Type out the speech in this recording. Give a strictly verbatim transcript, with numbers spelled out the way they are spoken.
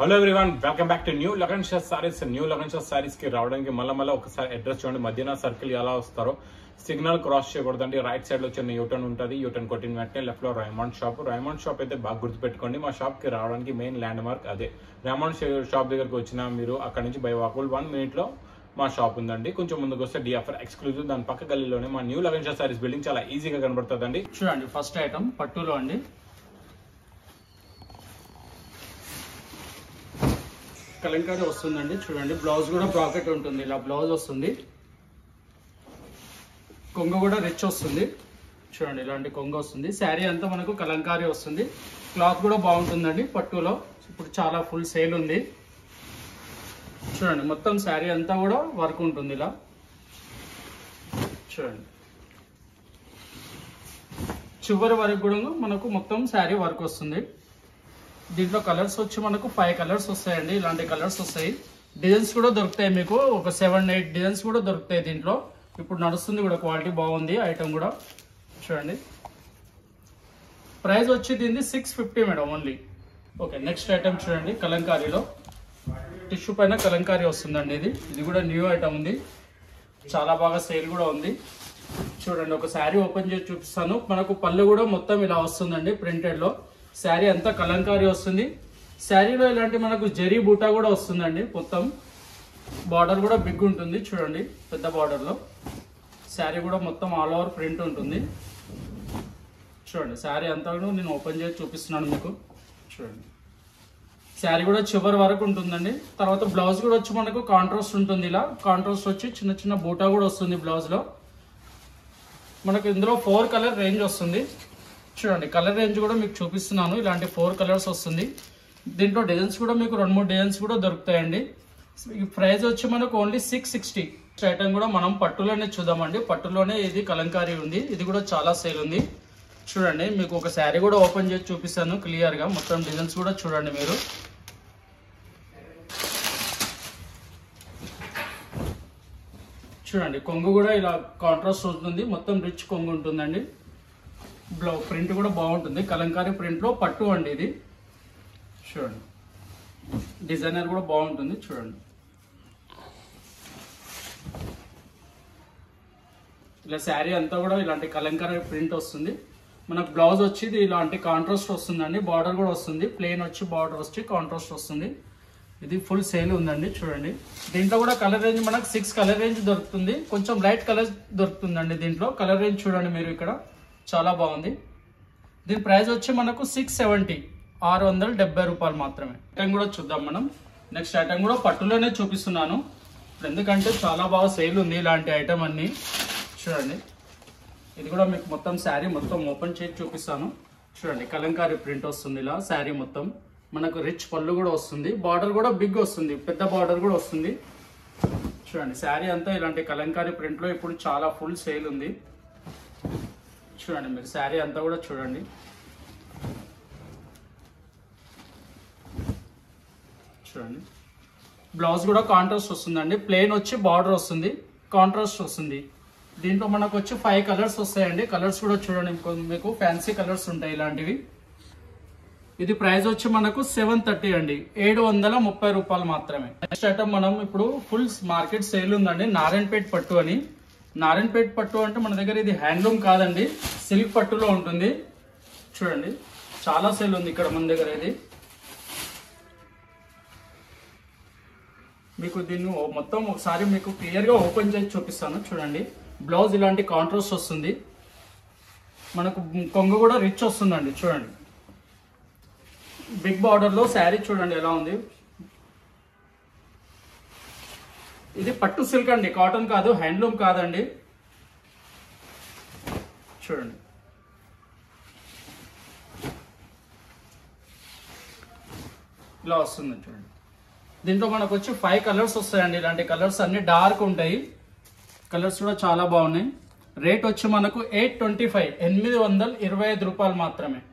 Hello everyone, welcome back to new Lagan Shah sarees. New Lagan Shah sarees కి రావడానికి మళ్ళీ మళ్ళీ ఒకసారి అడ్రస్ చూడండి. మధ్యన సర్కిల్ ఎలా వస్తారో సిగ్నల్ క్రాస్ చేయకూడదండి. రైట్ సైడ్ లో చిన్న యూటర్న్ ఉంటుంది. యూటర్న్ కొట్టిన వెంటనే లెఫ్ట్ లో రైమండ్ షాప్. రైమండ్ షాప్ అయితే బాగా గుర్తుపెట్టుకోండి. మా షాప్ కి రావడానికి మెయిన్ ల్యాండ్ మార్క్ అదే. రైమండ్ షాప్ దగ్గరకు వచ్చినా మీరు అక్కడ నుంచి బై వాకబుల్ వన్ మినిట్ లో మా షాప్ ఉందండి. కొంచెం ముందుకు వస్తే డిఎఫ్ఆర్ ఎక్స్క్లూజివ్, దాని పక్క గల్లీలోనే మా new Lagan Shah sarees building చాలా ఈజీగా కనబడుతుందండి. చూడండి, ఫస్ట్ ఐటమ్ పట్టులో అండి. కలంకారీ వస్తుందండి. చూడండి, బ్లౌజ్ కూడా బ్రాకెట్ ఉంటుంది. ఇలా బ్లౌజ్ వస్తుంది. కొంగ కూడా రిచ్ వస్తుంది. చూడండి, ఇలాంటి కొంగ వస్తుంది. శారీ అంతా మనకు కలంకారీ వస్తుంది. క్లాత్ కూడా బాగుంటుందండి. పట్టులో ఇప్పుడు చాలా ఫుల్ సేల్ ఉంది. చూడండి, మొత్తం శారీ అంతా కూడా వర్క్ ఉంటుంది. ఇలా చూడండి, చివరి వరకు కూడా మనకు మొత్తం శారీ వర్క్ వస్తుంది. దీంట్లో కలర్స్ వచ్చి మనకు ఫైవ్ కలర్స్ వస్తాయండి. ఇలాంటి కలర్స్ వస్తాయి. డిజైన్స్ కూడా దొరుకుతాయి మీకు. ఒక సెవెన్ ఎయిట్ డిజైన్స్ కూడా దొరుకుతాయి దీంట్లో. ఇప్పుడు నడుస్తుంది కూడా, క్వాలిటీ బాగుంది ఐటమ్ కూడా. చూడండి, ప్రైస్ వచ్చి దీన్ని six fifty madam only. Okay, next item చూడండి. కలంకారీలో టిష్యూ పైన కలంకారీ వస్తుందండి. ఇది ఇది కూడా న్యూ ఐటమ్ ఉంది. చాలా బాగా సేల్ కూడా ఉంది. చూడండి, ఒక శారీ ఓపెన్ చేసి చూపిస్తాను. మనకు పళ్ళు కూడా మొత్తం ఇలా వస్తుందండి. ప్రింటెడ్ లో శారీ అంతా కలంకారీ వస్తుంది. శారీలో ఇలాంటి మనకు జరీ బూటా కూడా వస్తుందండి. మొత్తం బార్డర్ కూడా బిగ్ ఉంటుంది. చూడండి, పెద్ద బార్డర్ లో శారీ కూడా మొత్తం ఆల్ ఓవర్ ప్రింట్ ఉంటుంది. చూడండి, శారీ అంతా నేను ఓపెన్ చేసి చూపిస్తున్నాను మీకు. చూడండి, శారీ కూడా చివరి వరకు ఉంటుందండి. తర్వాత బ్లౌజ్ కూడా వచ్చి మనకు కాంట్రాస్ట్ ఉంటుంది. ఇలా కాంట్రాస్ట్ వచ్చి చిన్న చిన్న బూటా కూడా వస్తుంది బ్లౌజ్ లో. మనకు ఇందులో ఫోర్ కలర్ రేంజ్ వస్తుంది. చూడండి, కలర్ రేంజ్ కూడా మీకు చూపిస్తున్నాను. ఇలాంటి ఫోర్ కలర్స్ వస్తుంది. దీంట్లో డిజైన్స్ కూడా మీకు రెండు మూడు డిజైన్స్ కూడా దొరుకుతాయండి. ఈ ప్రైస్ వచ్చి మనకు ఓన్లీ సిక్స్ సిక్స్టీ. ఐటమ్ కూడా మనం పట్టులోనే చూద్దామండి. పట్టులోనే ఇది కలంకారీ ఉంది. ఇది కూడా చాలా సేల్ ఉంది. చూడండి, మీకు ఒక శారీ కూడా ఓపెన్ చేసి చూపిస్తాను క్లియర్ గా. మొత్తం డిజైన్స్ కూడా చూడండి మీరు. చూడండి, కొంగు కూడా ఇలా కాంట్రాస్ట్ ఉంటుంది. మొత్తం రిచ్ కొంగు ఉంటుందండి. బ్లౌ ప్రింట్ కూడా బాగుంటుంది. కలంకారీ ప్రింట్ లో పట్టు అండి ఇది. చూడండి, డిజైనర్ కూడా బాగుంటుంది. చూడండి, ఇలా శారీ అంతా కూడా ఇలాంటి కలంకారీ ప్రింట్ వస్తుంది. మనకు బ్లౌజ్ వచ్చి ఇలాంటి కాంట్రాస్ట్ వస్తుందండి. బార్డర్ కూడా వస్తుంది. ప్లెయిన్ వచ్చి బార్డర్ వచ్చి కాంట్రాస్ట్ వస్తుంది. ఇది ఫుల్ సేల్ ఉందండి. చూడండి, దీంట్లో కూడా కలర్ రేంజ్ మనకు సిక్స్ కలర్ రేంజ్ దొరుకుతుంది. కొంచెం లైట్ కలర్ దొరుకుతుందండి దీంట్లో. కలర్ రేంజ్ చూడండి మీరు ఇక్కడ, చాలా బాగుంది. దీని ప్రైస్ వచ్చి మనకు సిక్స్ సెవెంటీ, ఆరు వందల డెబ్బై రూపాయలు మాత్రమే. ఐటమ్ కూడా చూద్దాం మనం. నెక్స్ట్ ఐటమ్ కూడా పట్టులోనే చూపిస్తున్నాను ఎందుకంటే చాలా బాగా సేల్ ఉంది ఇలాంటి ఐటమ్ అన్ని. చూడండి, ఇది కూడా మీకు మొత్తం శారీ మొత్తం ఓపెన్ చేసి చూపిస్తాను. చూడండి, కలంకారీ ప్రింట్ వస్తుంది. ఇలా శారీ మొత్తం మనకు రిచ్ పళ్ళు కూడా వస్తుంది. బార్డర్ కూడా బిగ్ వస్తుంది. పెద్ద బార్డర్ కూడా వస్తుంది. చూడండి, శారీ అంతా ఇలాంటి కలంకారీ ప్రింట్ లో ఇప్పుడు చాలా ఫుల్ సేల్ ఉంది. చూడండి, మీరు శారీ అంతా కూడా చూడండి. చూడండి, బ్లౌజ్ కూడా కాంట్రాస్ట్ వస్తుందండి. ప్లెయిన్ వచ్చి బార్డర్ వస్తుంది. కాంట్రాస్ట్ వస్తుంది. దీంట్లో మనకు వచ్చి ఫైవ్ కలర్స్ వస్తాయండి. కలర్స్ కూడా చూడండి, మీకు ఫ్యాన్సీ కలర్స్ ఉంటాయి ఇలాంటివి. ఇది ప్రైస్ వచ్చి మనకు సెవెన్ థర్టీ అండి, ఏడు వందల ముప్పై రూపాయలు మాత్రమే. నెక్స్ట్ ఐటమ్ మనం ఇప్పుడు ఫుల్ మార్కెట్ సేల్ ఉందండి. నారాయణపేట పట్టు అని. నారాయణపేట పట్టు అంటే మన దగ్గర ఇది హ్యాండ్లూమ్ కాదండి, సిల్క్ పట్టులో ఉంటుంది. చూడండి, చాలా సేల్ ఉంది ఇక్కడ మన దగ్గర. ఇది మీకు దీన్ని మొత్తం ఒకసారి మీకు క్లియర్ గా ఓపెన్ చేసి చూపిస్తాను. చూడండి, బ్లౌజ్ ఇలాంటి కాంట్రాస్ట్ వస్తుంది. మనకు కొంగు కూడా రిచ్ వస్తుందండి. చూడండి, బిగ్ బార్డర్ లో శారీ చూడండి ఎలా ఉంది. ఇది పట్టు సిల్క్ అండి, కాటన్ కాదు, హ్యాండ్లూమ్ కాదండి. చూడండి, ఇలా వస్తుంది. చూడండి, దీంట్లో మనకు వచ్చి ఫైవ్ కలర్స్ వస్తాయండి. ఇలాంటి కలర్స్ అన్ని డార్క్ ఉంటాయి. కలర్స్ కూడా చాలా బాగున్నాయి. రేట్ వచ్చి మనకు ఎయిట్ ట్వంటీ ఫైవ్, ఎనిమిది వందల ఇరవై ఐదు రూపాయలు మాత్రమే.